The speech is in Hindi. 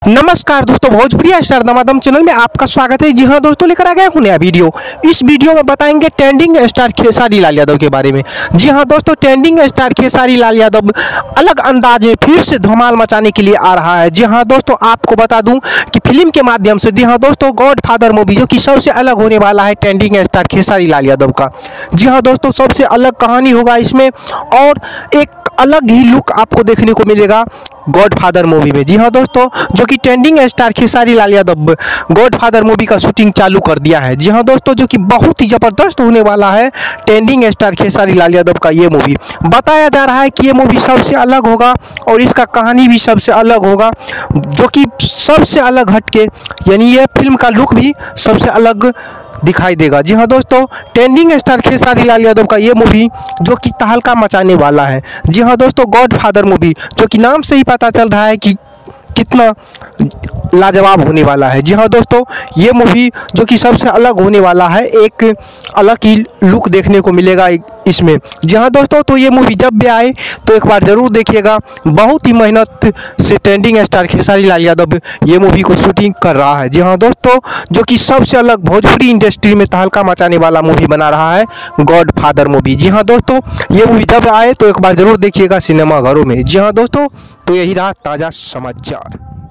नमस्कार दोस्तों, भोजपुरी स्टार दमादम चैनल में आपका स्वागत है। जी हाँ दोस्तों, लेकर आ गया हूँ नया वीडियो। इस वीडियो में बताएंगे ट्रेंडिंग स्टार खेसारी लाल यादव के बारे में। जी हाँ दोस्तों, ट्रेंडिंग स्टार खेसारी लाल यादव अलग अंदाज में फिर से धमाल मचाने के लिए आ रहा है। जी हाँ दोस्तों, आपको बता दूं कि फिल्म के माध्यम से, जी हाँ दोस्तों, गॉडफादर मूवी जो कि सबसे अलग होने वाला है ट्रेंडिंग स्टार खेसारी लाल यादव का। जी हाँ दोस्तों, सबसे अलग कहानी होगा इसमें और एक अलग ही लुक आपको देखने को मिलेगा गॉडफादर मूवी में। जी हाँ दोस्तों, जो कि trending star Khesari Lal Yadav Godfather movie का शूटिंग चालू कर दिया है। जी हाँ दोस्तों, जो कि बहुत ही ज़बरदस्त होने वाला है ट्रेंडिंग स्टार खेसारी लाल यादव का ये मूवी। बताया जा रहा है कि ये मूवी सबसे अलग होगा और इसका कहानी भी सबसे अलग होगा, जो कि सबसे अलग हटके, यानी ये फिल्म का लुक भी सबसे अलग दिखाई देगा। जी हाँ दोस्तों, ट्रेंडिंग स्टार खेसारी लाल यादव का ये मूवी जो कि तहलका मचाने वाला है। जी हाँ दोस्तों, गॉडफादर मूवी जो कि नाम से ही पता चल रहा है कि कितना लाजवाब होने वाला है। जी हाँ दोस्तों, ये मूवी जो कि सबसे अलग होने वाला है, एक अलग ही लुक देखने को मिलेगा इसमें। जी हाँ दोस्तों, तो ये मूवी जब भी आए तो एक बार ज़रूर देखिएगा। बहुत ही मेहनत से ट्रेंडिंग स्टार खेसारी लाल यादव ये मूवी को शूटिंग कर रहा है। जी हाँ दोस्तों, जो कि सबसे अलग भोजपुरी इंडस्ट्री में तहलका मचाने वाला मूवी बना रहा है गॉडफादर मूवी। जी हाँ दोस्तों, ये मूवी जब आए तो एक बार ज़रूर देखिएगा सिनेमा घरों में। जी हाँ दोस्तों, तो यही रहा ताज़ा समाचार।